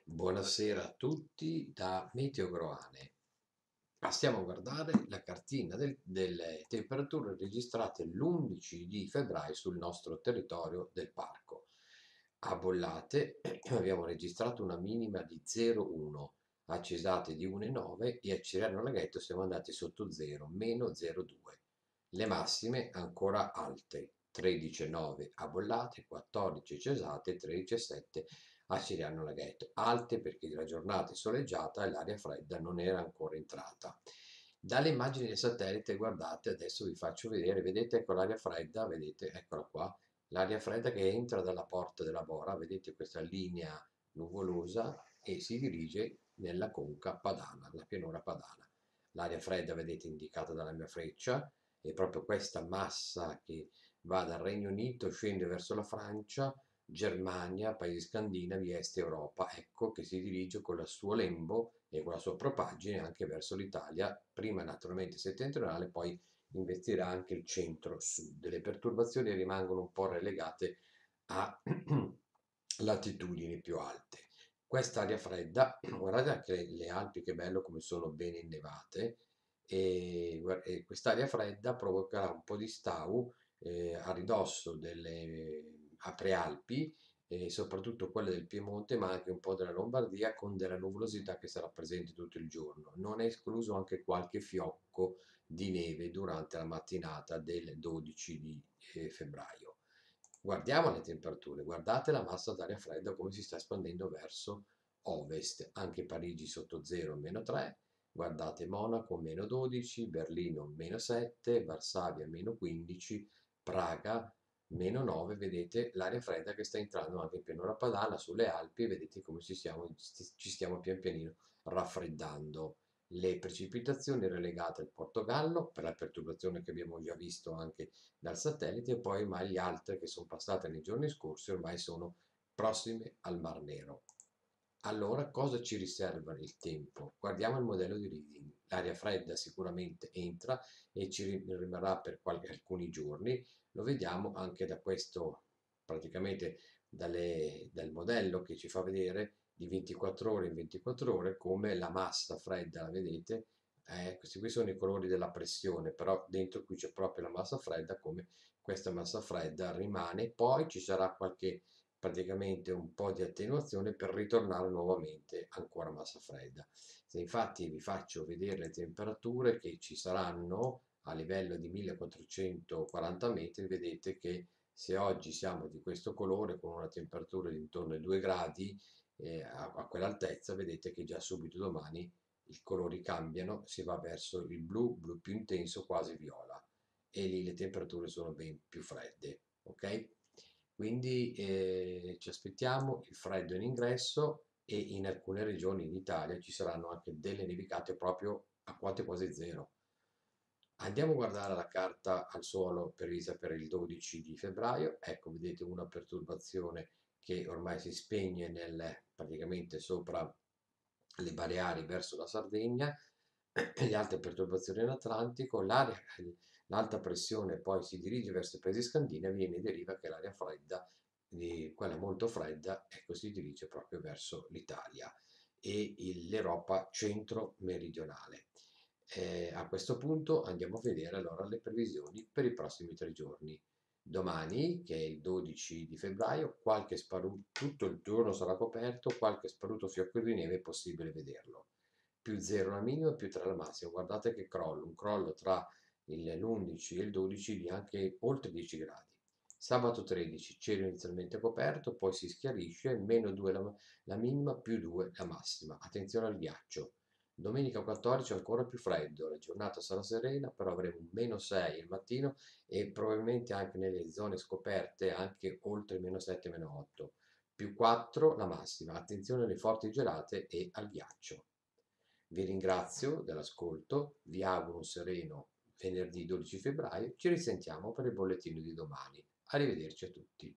Buonasera a tutti da Meteogroane. Stiamo a guardare la cartina delle temperature registrate l'11 di febbraio sul nostro territorio del parco. A Bollate abbiamo registrato una minima di 0,1, a Cesate di 1,9 e a Cirano Laghetto siamo andati sotto 0, meno 0,2. Le massime ancora alte, 13,9 a Bollate, 14 Cesate, 13,7 a Ciriano Laghetto, alte perché la giornata è soleggiata e l'aria fredda non era ancora entrata. Dalle immagini del satellite, guardate, adesso vi faccio vedere, vedete ecco l'aria fredda, vedete, eccola qua, l'aria fredda che entra dalla porta della Bora, vedete questa linea nuvolosa e si dirige nella conca padana, la pianura padana. L'aria fredda, vedete, indicata dalla mia freccia, è proprio questa massa che va dal Regno Unito, scende verso la Francia, Germania, paesi scandinavi, est Europa, ecco che si dirige con il suo lembo e con la sua propaggine anche verso l'Italia, prima naturalmente settentrionale, poi investirà anche il centro-sud. Le perturbazioni rimangono un po' relegate a latitudini più alte. Quest'aria fredda, guardate anche le Alpi che bello come sono ben innevate, e quest'aria fredda provocherà un po' di stau a ridosso delle prealpi, e soprattutto quelle del Piemonte, ma anche un po' della Lombardia, con della nuvolosità che sarà presente tutto il giorno. Non è escluso anche qualche fiocco di neve durante la mattinata del 12 di febbraio. Guardiamo le temperature, guardate la massa d'aria fredda come si sta espandendo verso ovest, anche Parigi sotto 0, meno 3, guardate Monaco meno 12, Berlino meno 7, Varsavia meno 15, Praga meno 9, vedete l'aria fredda che sta entrando anche in pianura padana sulle Alpi, vedete come ci stiamo pian pianino raffreddando. Le precipitazioni relegate al Portogallo per la perturbazione che abbiamo già visto anche dal satellite, e poi ormai le altre che sono passate nei giorni scorsi ormai sono prossime al Mar Nero. Allora, cosa ci riserva il tempo? Guardiamo il modello di reading. L'aria fredda sicuramente entra e ci rimarrà per alcuni giorni. Lo vediamo anche da questo, praticamente dal modello che ci fa vedere di 24 ore in 24 ore come la massa fredda, la vedete? Questi qui sono i colori della pressione, però dentro qui c'è proprio la massa fredda, come questa massa fredda rimane. Poi ci sarà praticamente un po' di attenuazione per ritornare nuovamente ancora massa fredda. Se infatti vi faccio vedere le temperature che ci saranno a livello di 1440 metri, vedete che se oggi siamo di questo colore con una temperatura di intorno ai 2 gradi a quell'altezza, vedete che già subito domani i colori cambiano, si va verso il blu, blu più intenso, quasi viola, e lì le temperature sono ben più fredde, ok? Quindi ci aspettiamo il freddo in ingresso e in alcune regioni in Italia ci saranno anche delle nevicate proprio a quote quasi zero. Andiamo a guardare la carta al suolo prevista per il 12 di febbraio. Ecco, vedete una perturbazione che ormai si spegne praticamente sopra le Baleari verso la Sardegna, le altre perturbazioni in Atlantico, l'alta pressione poi si dirige verso i paesi scandinavi e ne deriva che l'aria fredda, quella molto fredda, ecco, si dirige proprio verso l'Italia e l'Europa centro-meridionale. A questo punto andiamo a vedere allora le previsioni per i prossimi 3 giorni. Domani, che è il 12 di febbraio, tutto il giorno sarà coperto, qualche sparuto fiocco di neve è possibile vederlo. Più 0 la minima, più 3 la massima. Guardate che crollo, un crollo tra l'11 e il 12 di anche oltre 10 gradi. Sabato 13, cielo inizialmente coperto, poi si schiarisce, meno 2 la minima, più 2 la massima. Attenzione al ghiaccio. Domenica 14 ancora più freddo, la giornata sarà serena, però avremo un meno 6 al mattino e probabilmente anche nelle zone scoperte anche oltre meno 7, meno 8. Più 4 la massima, attenzione alle forti gelate e al ghiaccio. Vi ringrazio dell'ascolto, vi auguro un sereno venerdì 12 febbraio, ci risentiamo per il bollettino di domani. Arrivederci a tutti.